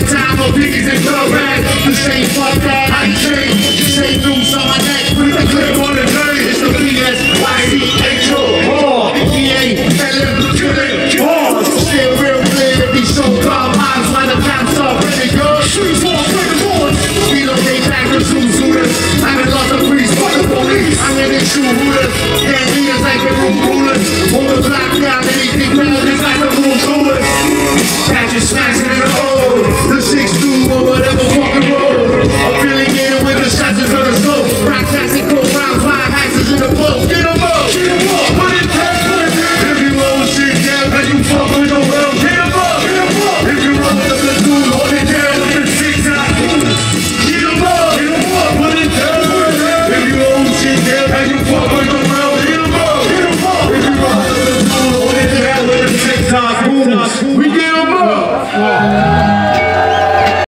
the time of biggies and club rag. You say fuck that, I ain't changed. You say noose on my neck, put the clip on the dirt. It's the